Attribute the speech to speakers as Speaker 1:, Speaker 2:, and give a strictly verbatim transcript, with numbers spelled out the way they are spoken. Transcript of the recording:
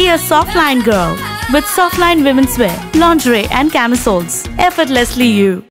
Speaker 1: Be a Softline girl with Softline women's wear, lingerie and camisoles. Effortlessly you.